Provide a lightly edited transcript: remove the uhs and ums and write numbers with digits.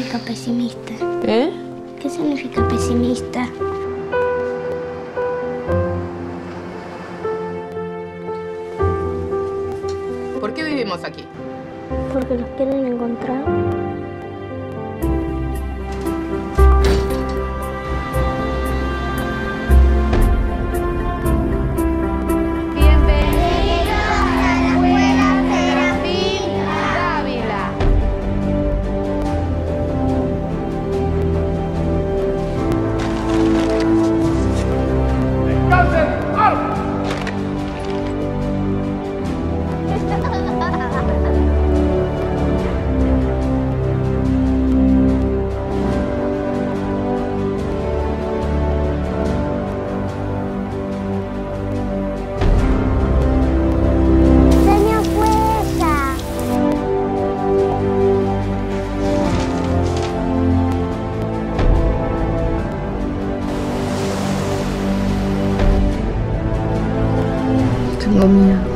significa pesimista? ¿Eh? ¿Qué significa pesimista? ¿Por qué vivimos aquí? Porque los quieren encontrar. Tengo miedo.